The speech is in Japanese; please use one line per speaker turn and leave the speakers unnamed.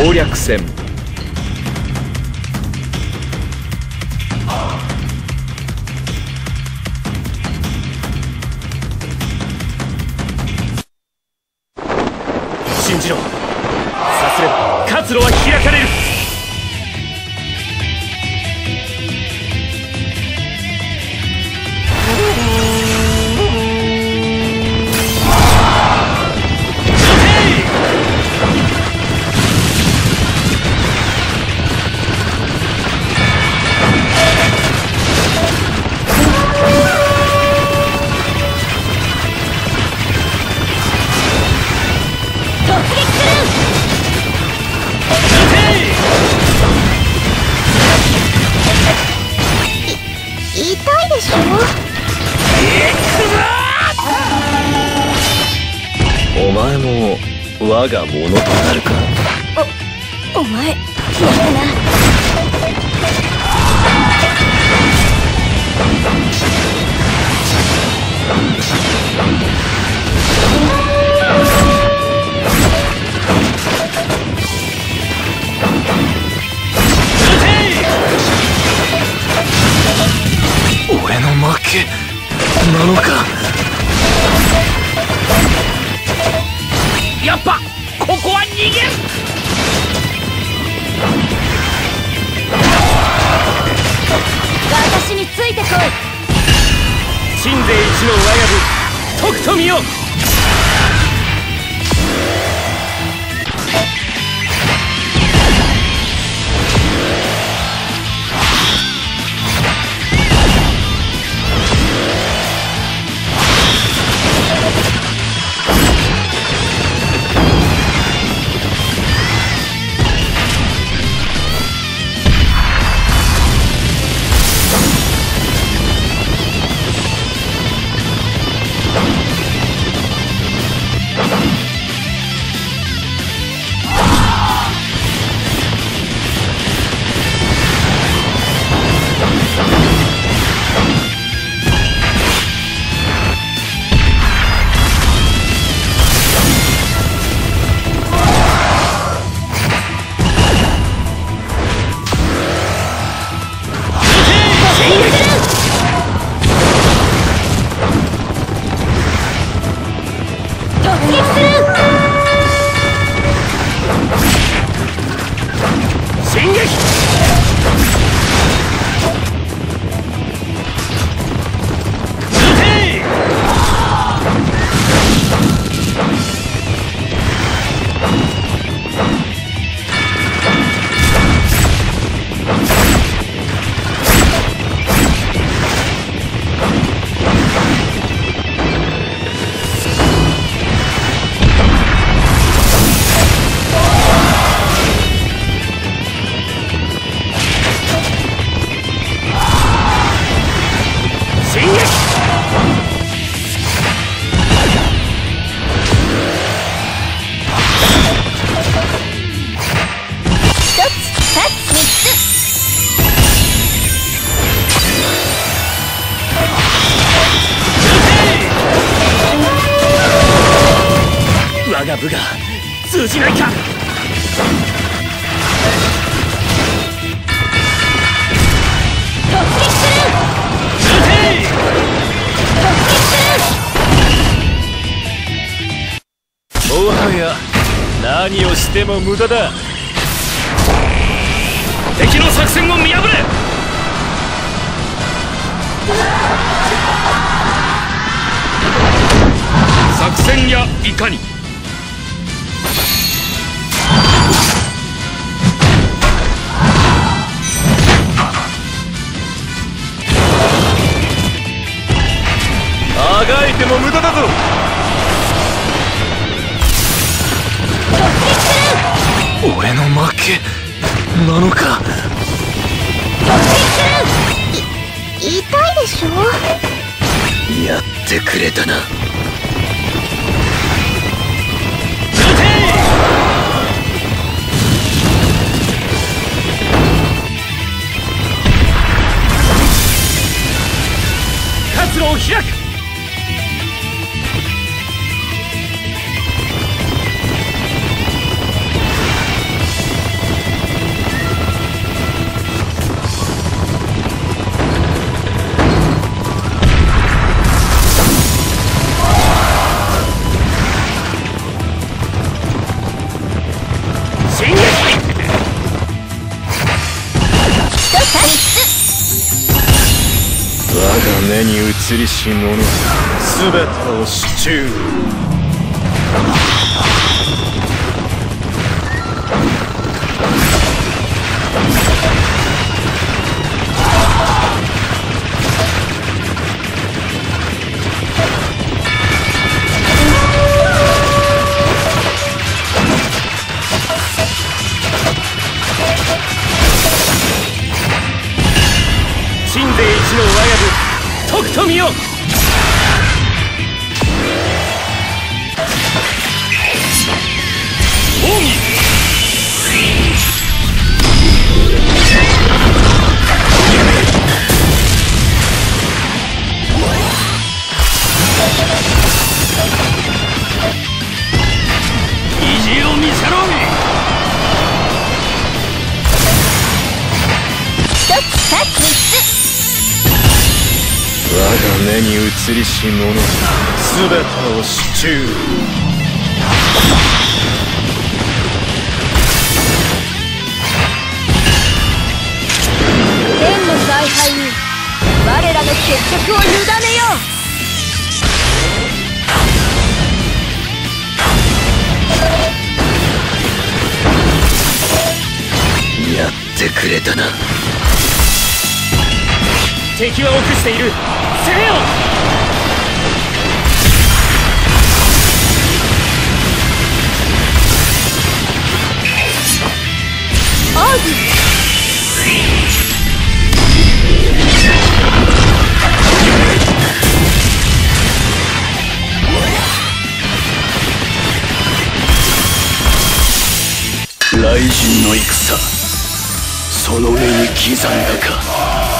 攻略戦。信じろ。さすれば活路は開かれる。
お前も我が物となるか。
お前やるな。
俺の負けなのか。
やっぱここは逃げる。
私についてこい。
鎮西一の親分、とくと見よ。我が部が通じないか。もはや何をしても無駄だ。敵の作戦を見破れ。作戦やいかに。あがいても無駄だぞ。
俺の負けなのか。
痛いでしょ。
やってくれたな。
活路を開く。
我が目に映りし者すべてを手中。
神勢一の親分とくと見よ。意地を見せろ。
一つ二つ三つ。
我が目に映りし者すべてを手中。
天の采配に我らの決着を委ねよ
う。やってくれたな。
敵は臆している。攻めよ。
王子。
雷神の戦、その目に刻んだか。